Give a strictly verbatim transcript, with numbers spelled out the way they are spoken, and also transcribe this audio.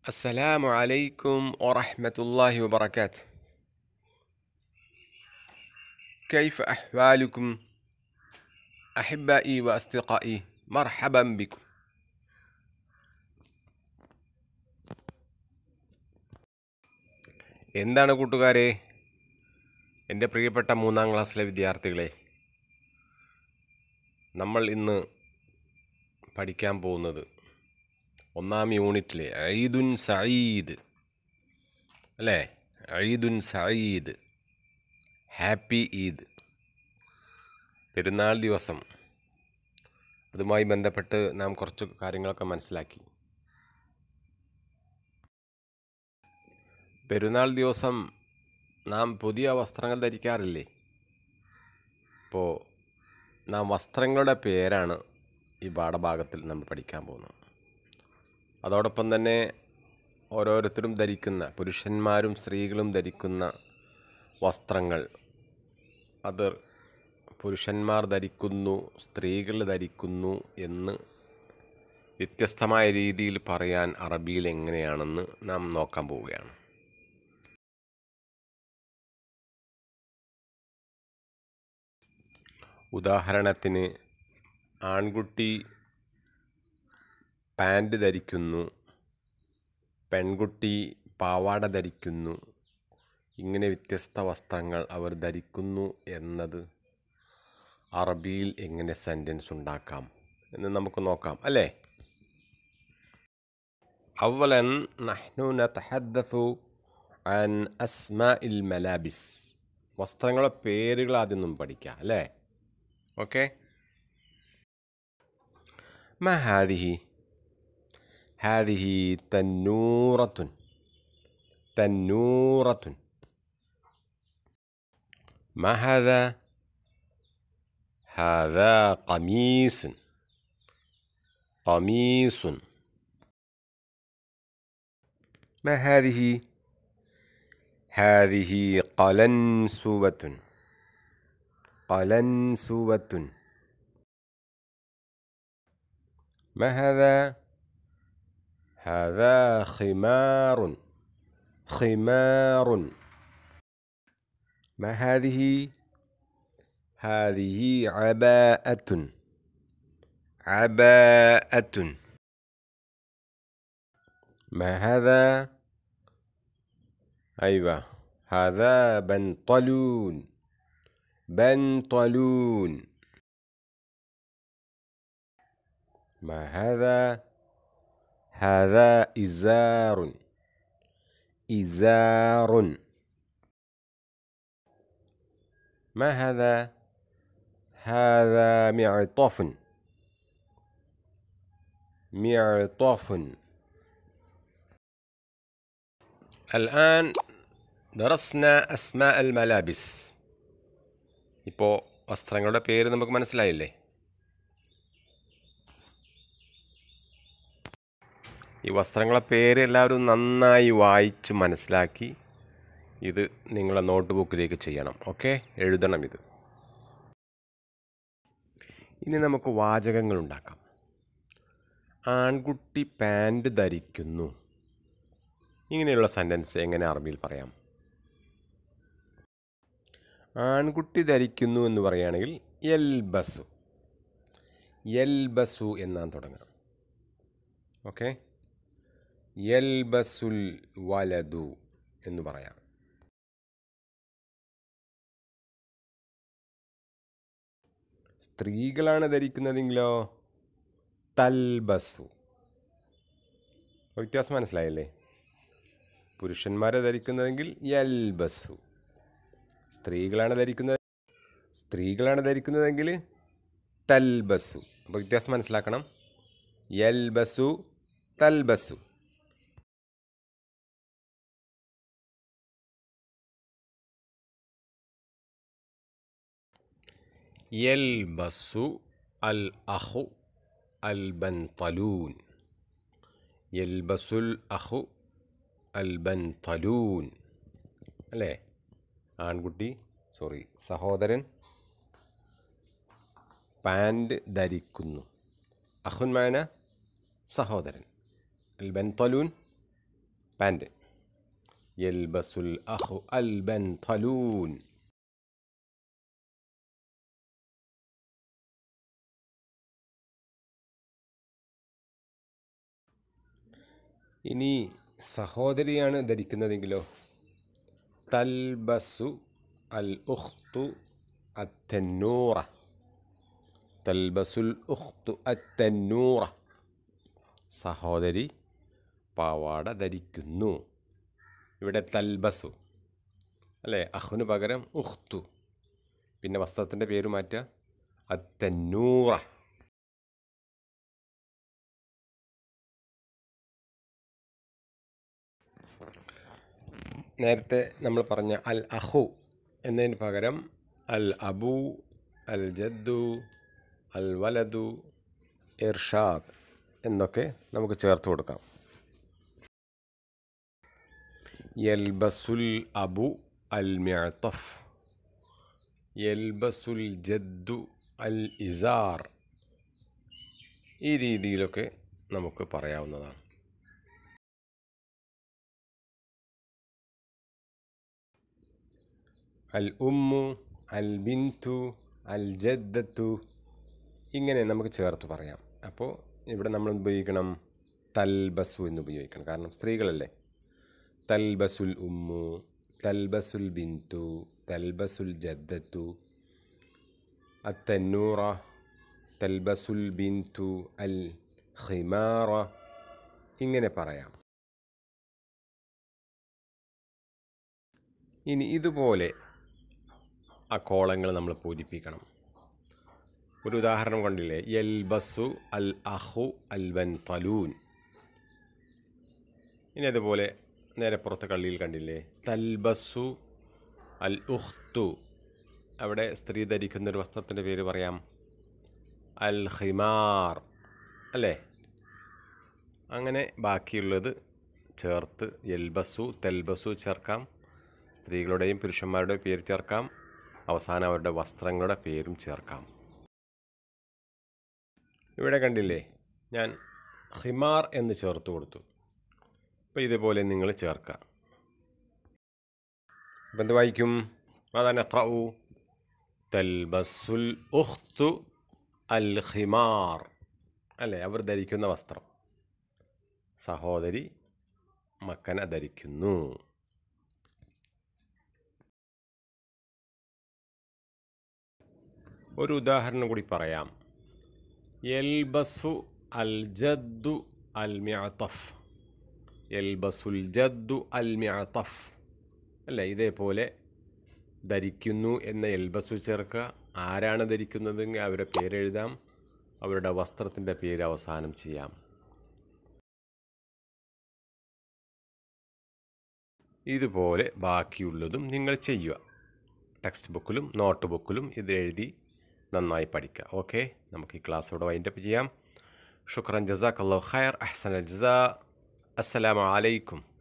السلام عليكم ورحمة الله وبركاته. كيف أحوالكم أحبائي وأصدقائي؟ مرحبا بكم. എന്താണ് കൂട്ടുകാരെ, എൻ്റെ പ്രിയപ്പെട്ട മൂന്നാം ക്ലാസ്സിലെ വിദ്യാർത്ഥികളെ, നമ്മൾ ഇന്ന് പഠിക്കാൻ പോകുന്നത് ഒന്നാം യൂണിറ്റിലെ ഈദുൻ സഈദ് അല്ലേ? ഈദുൻ സഈദ്, ഹാപ്പി ഈദ്, പെരുന്നാൾ ദിവസം. അതുമായി ബന്ധപ്പെട്ട് നാം കുറച്ച് കാര്യങ്ങളൊക്കെ മനസ്സിലാക്കി. പെരുന്നാൾ ദിവസം നാം പുതിയ വസ്ത്രങ്ങൾ ധരിക്കാറില്ലേ? അപ്പോൾ നാം വസ്ത്രങ്ങളുടെ പേരാണ് ഈ പാഠഭാഗത്തിൽ നമ്മൾ പഠിക്കാൻ പോകുന്നത്. അതോടൊപ്പം തന്നെ ഓരോരുത്തരും ധരിക്കുന്ന, പുരുഷന്മാരും സ്ത്രീകളും ധരിക്കുന്ന വസ്ത്രങ്ങൾ, അത് പുരുഷന്മാർ ധരിക്കുന്നു, സ്ത്രീകൾ ധരിക്കുന്നു എന്ന് വ്യത്യസ്തമായ രീതിയിൽ പറയാൻ അറബിയിൽ എങ്ങനെയാണെന്ന് നാം നോക്കാൻ പോവുകയാണ്. ഉദാഹരണത്തിന്, ആൺകുട്ടി പാൻറ് ധരിക്കുന്നു, പെൺകുട്ടി പാവാട ധരിക്കുന്നു. ഇങ്ങനെ വ്യത്യസ്ത വസ്ത്രങ്ങൾ അവർ ധരിക്കുന്നു എന്നത് അറബിയിൽ എങ്ങനെ സെൻറ്റൻസ് ഉണ്ടാക്കാം എന്ന് നമുക്ക് നോക്കാം, അല്ലേ? അവലൻ നഹ്നു നതഹദ്ദസു അൻ അസ്മാഇൽ മലാബിസ്. വസ്ത്രങ്ങളുടെ പേരുകൾ ആദ്യം നമ്മൾ പഠിക്കാം, അല്ലേ? ഓക്കെ. മാ ഹാദിഹി? ഹാദിഹി തന്നൂറത്തുൻ. തന്നൂറത്തുൻ. മാ ഹാദാ? ഹാദാ ഖമീസുൻ. ഖമീസുൻ. മാ ഹാദിഹി? ഹാദിഹി ഖലൻസുവത്തുൻ. ഖലൻസുവത്തുൻ. ما هذا؟ هذا خمار. خمار. ما هذه؟ هذه عباءة. عباءة. ما هذا؟ أيوة، هذا بنطلون. بنطلون. ما هذا؟ هذا إزار. إزار. ما هذا؟ هذا معطف. معطف. الآن درسنا أسماء الملابس. ഇപ്പോൾ വസ്ത്രങ്ങളുടെ പേര് നമുക്ക് മനസ്സിലായില്ലേ? ഈ വസ്ത്രങ്ങളെ പേര് എല്ലാവരും നന്നായി വായിച്ച് മനസ്സിലാക്കി ഇത് നിങ്ങളെ നോട്ട് ബുക്കിലേക്ക് ചെയ്യണം. ഓക്കെ, എഴുതണം ഇത്. ഇനി നമുക്ക് വാചകങ്ങൾ ഉണ്ടാക്കാം. ആൺകുട്ടി പാൻറ് ധരിക്കുന്നു. ഇങ്ങനെയുള്ള സെൻറ്റൻസ് എങ്ങനെ അറബിയിൽ പറയാം? ആൺകുട്ടി ധരിക്കുന്നു എന്ന് പറയുകയാണെങ്കിൽ യൽബസു. യൽബസു എന്നാണ് തുടങ്ങുക. ഓക്കെ. യൽബസുൽ വലദു എന്ന് പറയാം. സ്ത്രീകളാണ് ധരിക്കുന്നതെങ്കിലോ തൽബസു. വ്യത്യാസം മനസ്സിലായല്ലേ? പുരുഷന്മാരെ ധരിക്കുന്നതെങ്കിൽ യൽബസു, സ്ത്രീകളാണ് ധരിക്കുന്നത് സ്ത്രീകളാണ് ധരിക്കുന്നതെങ്കിൽ തൽബസു. അപ്പോൾ വ്യത്യാസം മനസ്സിലാക്കണം. യൽബസു, തൽബസു. യൽബസു അൽ അഖു അൽ ബൻതലൂൻ. യൽബസുൽ അഖു അൽ ബൻതലൂൻ, അല്ലേ? ആൺകുട്ടി, സോറി സഹോദരൻ പാൻറ് ധരിക്കുന്നു. അഖുൻ മാന സഹോദരൻ. അൽ ബൻതലൂൻ പാൻറ്. യൽബസുൽ അഖു അൽ ബൻതലൂൻ. ഇനി സഹോദരിയാണ് ധരിക്കുന്നതെങ്കിലോ തൽബസു അൽ ഉഖ്തു അത്തന്നൂറ. തൽബസുൽ ഉഖ്തു അത്തന്നൂറ. സഹോദരി പാവാട ധരിക്കുന്നു. ഇവിടെ തൽബസു അല്ലേ, അഹുന് പകരം ഉഖ്തു, പിന്നെ വസ്ത്രത്തിൻ്റെ പേര് മാറ്റുക അത്തന്നൂറ. നേരത്തെ നമ്മൾ പറഞ്ഞ അൽ അഹു എന്നതിന് പകരം അൽ അബു, അൽ ജദ്ദു, അൽ വലദു, ഇർഷാദ് എന്നൊക്കെ നമുക്ക് ചേർത്ത് കൊടുക്കാം. യൽബസുൽ അബു അൽ മിഅ്തഫ്. യൽബസുൽ ജദ്ദു അൽ ഇസാർ. ഈ രീതിയിലൊക്കെ നമുക്ക് പറയാവുന്നതാണ്. അൽ ഉമ്മു, അൽ ബിന്തു, അൽ ജദ്ദത്തു, ഇങ്ങനെ നമുക്ക് ചേർത്ത് പറയാം. അപ്പോൾ ഇവിടെ നമ്മൾ ഉപയോഗിക്കണം തൽബസു എന്ന് ഉപയോഗിക്കണം, കാരണം സ്ത്രീകളല്ലേ. തൽബസുൽ ഉമ്മു, തൽബസുൽ ബിന്തു, തൽബസുൽ ജദ്ദത്തു, അത്തന്നൂറ, തൽബസുൽ ബിന്തു അൽ ഖിമാറ, ഇങ്ങനെ പറയാം. ഇനി ഇതുപോലെ ആ കോളങ്ങൾ നമ്മൾ പൂരിപ്പിക്കണം. ഒരു ഉദാഹരണം കണ്ടില്ലേ, യൽബസു അൽ അഖു അൽ ബൻതലൂൻ. ഇനി അതുപോലെ നേരെ പുറത്തെ കള്ളിയിൽ കണ്ടില്ലേ, തൽബസു അൽ ഉഖ്തു. അവിടെ സ്ത്രീ ധരിക്കുന്നൊരു വസ്ത്രത്തിൻ്റെ പേര് പറയാം അൽ ഖിമാർ അല്ലേ. അങ്ങനെ ബാക്കിയുള്ളത് ചേർത്ത് യൽബസു തൽബസു ചേർക്കാം. സ്ത്രീകളുടെയും പുരുഷന്മാരുടെയും പേര് ചേർക്കാം. അവസാനം അവരുടെ വസ്ത്രങ്ങളുടെ പേരും ചേർക്കാം. ഇവിടെ കണ്ടില്ലേ, ഞാൻ ഖിമാർ എന്ന് ചേർത്ത് കൊടുത്തു. അപ്പോൾ ഇതുപോലെ നിങ്ങൾ ചേർക്കുക. അപ്പം എന്ത് വായിക്കും? അതാണ് ഖറഉ തൽബസുൽ ഉഖ്തു അൽ ഖിമാർ അല്ലേ, അവർ ധരിക്കുന്ന വസ്ത്രം. സഹോദരി മക്കന ധരിക്കുന്നു. ഒരു ഉദാഹരണം കൂടി പറയാം. യൽബസു അൽ ജദ്ദു അൽ മിഅ്തഫ്. യൽബസുൽ ജദ്ദു അൽ മിഅ്തഫ് അല്ലേ. ഇതേപോലെ ധരിക്കുന്നു എന്ന യൽബസു ചേർക്കുക. ആരാണ് ധരിക്കുന്നതെങ്കിൽ അവരുടെ പേരെഴുതാം. അവരുടെ വസ്ത്രത്തിൻ്റെ പേര് അവസാനം ചെയ്യാം. ഇതുപോലെ ബാക്കിയുള്ളതും നിങ്ങൾ ചെയ്യുക. ടെക്സ്റ്റ് ബുക്കിലും നോട്ട് ബുക്കിലും ഇത് എഴുതി നന്നായി പഠിക്കുക. ഓക്കെ, നമുക്ക് ഈ ക്ലാസ് ഇവിടെ വൈൻഡപ്പ് ചെയ്യാം. ശുക്രൻ, ജസാക്കല്ലാഹു ഖൈർ, അഹ്സനൽ ജസാ. അസ്സലാമു അലൈക്കും.